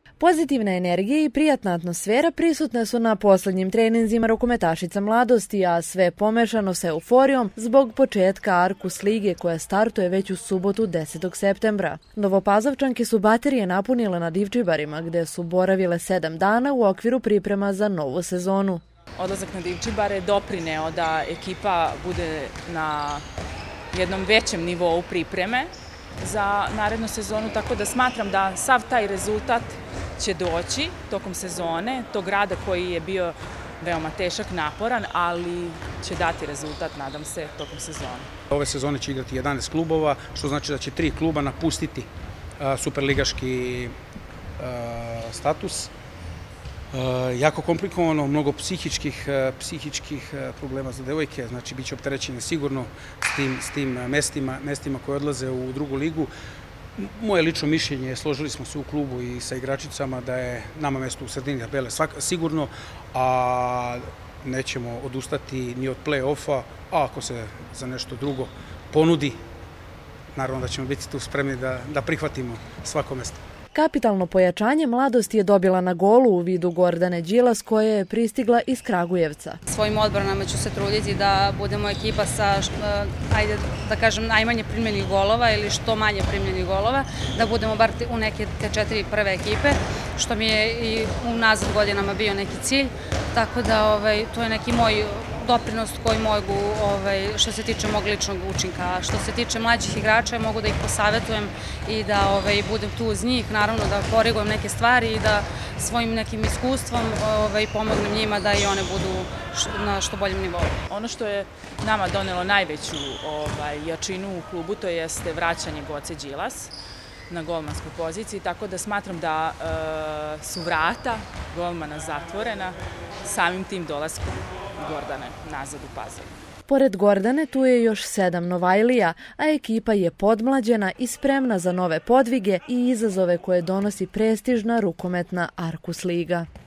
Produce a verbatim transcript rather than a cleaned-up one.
Pozitivna energija i prijatna atmosfera prisutne su na poslednjim treninzima rukometašica Mladosti, a sve pomešano sa euforijom zbog početka Arkus lige koja startuje već u subotu desetog septembra. Novopazovčanke su baterije napunile na Divčibarima, gde su boravile sedam dana u okviru priprema za novu sezonu. Odlazak na Divčibare je doprineo da ekipa bude na jednom većem nivou pripreme za narednu sezonu, tako da smatram da sav taj rezultat će doći tokom sezone, tog rada koji je bio veoma težak, naporan, ali će dati rezultat, nadam se, tokom sezone. Ove sezone će igrati jedanaest klubova, što znači da će tri kluba napustiti superligaški status. Jako komplikovano, mnogo psihičkih, psihičkih problema za devojke, znači bit će opterećene sigurno s tim, s tim mestima, mestima koje odlaze u drugu ligu. Moje lično mišljenje, složili smo se u klubu i sa igračicama da je nama mesto u sredini tabele sigurno, a nećemo odustati ni od play-offa, a ako se za nešto drugo ponudi, naravno da ćemo biti tu spremni da, da prihvatimo svako mesto. Kapitalno pojačanje Mladost je dobila na golu u vidu Gordane Đilas koja je pristigla iz Kragujevca. Svojim odbranama ću se truditi da budemo ekipa sa, ajde da kažem, najmanje primljenih golova ili što manje primljenih golova, da budemo bar u neke te četiri prve ekipe, što mi je i u nazad godinama bio neki cilj, tako da ovaj, to je neki moj doprinos koji mogu, ovaj, što se tiče mog ličnog učinka. Što se tiče mlađih igrača, mogu da ih posavetujem i da ovaj, budem tu uz njih, naravno da korigujem neke stvari i da svojim nekim iskustvom ovaj, pomognem njima da i one budu na što boljem nivou. Ono što je nama donelo najveću ovaj, jačinu u klubu, to jeste vraćanje Goce Đilas na golmanskoj poziciji, tako da smatram da e, su vrata golmana zatvorena samim tim dolaskom Gordane nazad u Pazovu. Pored Gordane tu je još sedam Novajlija, a ekipa je podmlađena i spremna za nove podvige i izazove koje donosi prestižna rukometna Arkus liga.